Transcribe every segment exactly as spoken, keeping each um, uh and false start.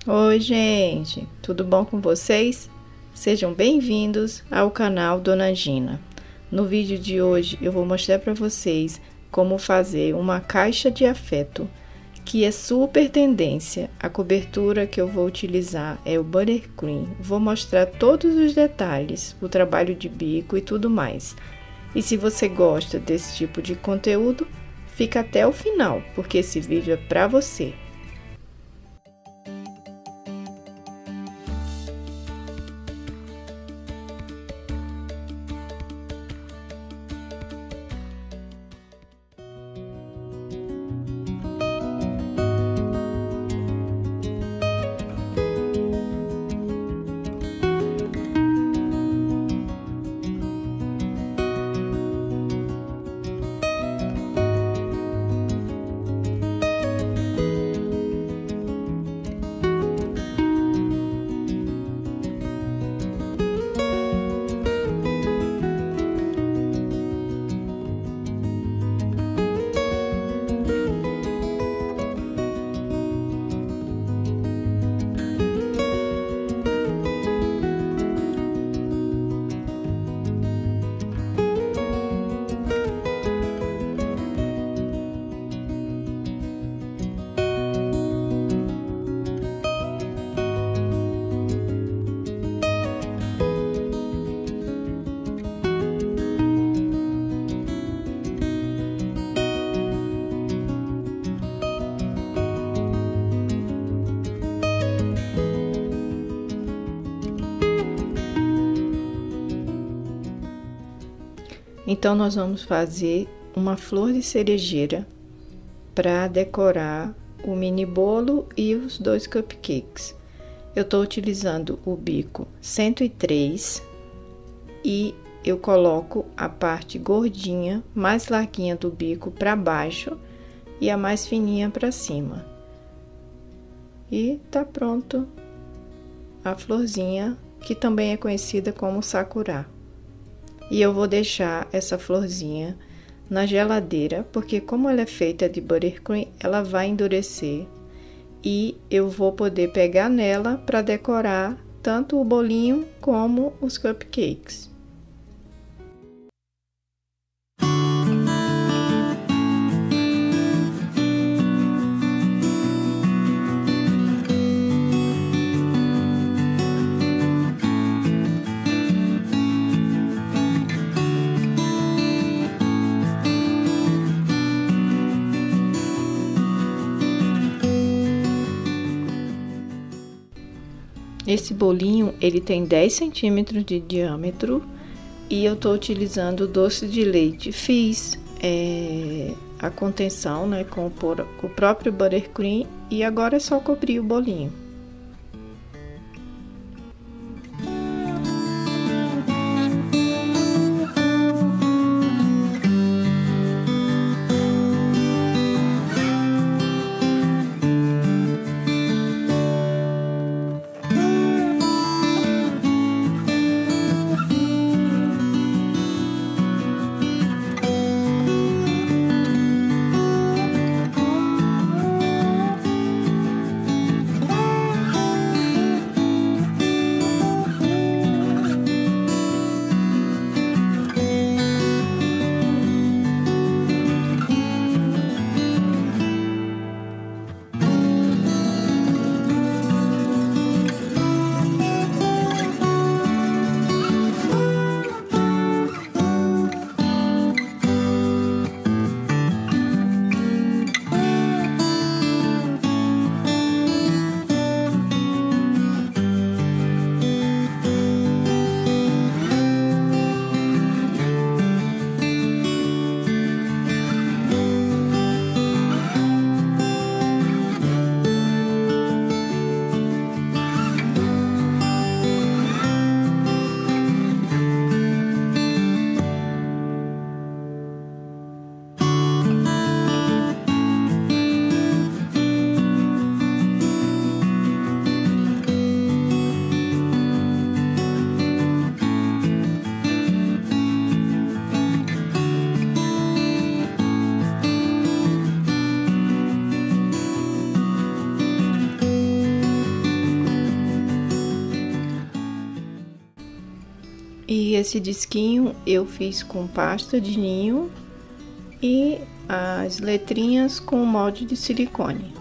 Oi, gente, tudo bom com vocês? Sejam bem-vindos ao canal Dona Gina. No vídeo de hoje eu vou mostrar para vocês como fazer uma caixa de afeto, que é super tendência. A cobertura que eu vou utilizar é o Buttercream. Vou mostrar todos os detalhes, o trabalho de bico e tudo mais. E se você gosta desse tipo de conteúdo, fica até o final, porque esse vídeo é para você. Então, nós vamos fazer uma flor de cerejeira para decorar o mini bolo e os dois cupcakes. Eu estou utilizando o bico cento e três e eu coloco a parte gordinha, mais larguinha do bico para baixo e a mais fininha para cima. E tá pronto a florzinha, que também é conhecida como sakura. E eu vou deixar essa florzinha na geladeira, porque como ela é feita de buttercream, ela vai endurecer. E eu vou poder pegar nela para decorar tanto o bolinho como os cupcakes. Esse bolinho, ele tem dez centímetros de diâmetro e eu tô utilizando doce de leite. Fiz é, a contenção, né, com o, com o próprio buttercream e agora é só cobrir o bolinho. E esse disquinho eu fiz com pasta de ninho e as letrinhas com molde de silicone.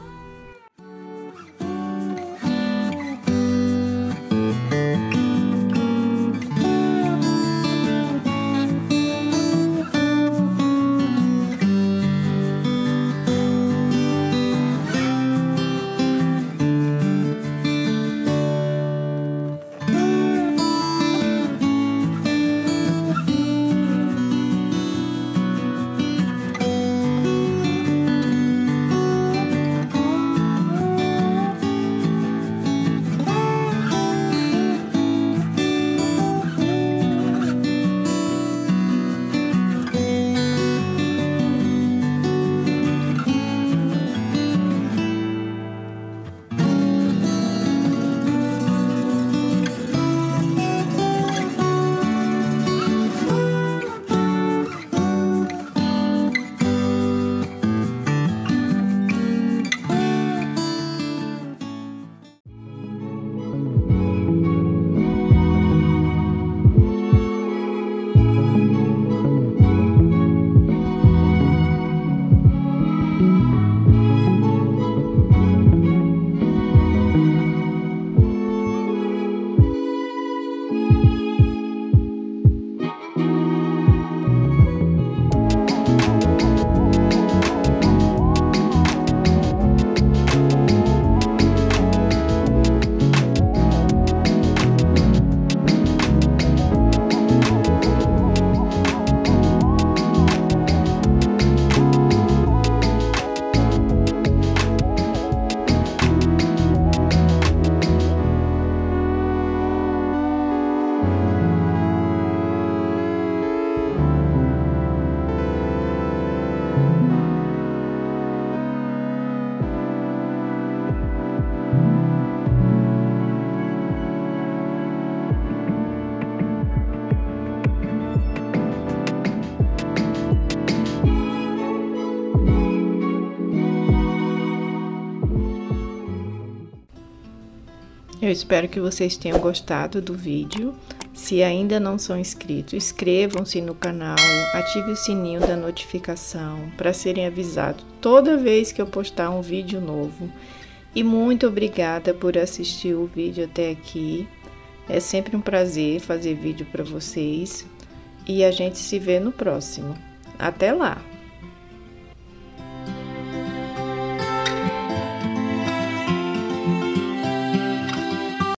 Eu espero que vocês tenham gostado do vídeo. Se ainda não são inscritos, inscrevam-se no canal, ative o sininho da notificação para serem avisados toda vez que eu postar um vídeo novo. E muito obrigada por assistir o vídeo até aqui. É sempre um prazer fazer vídeo para vocês. E a gente se vê no próximo. Até lá!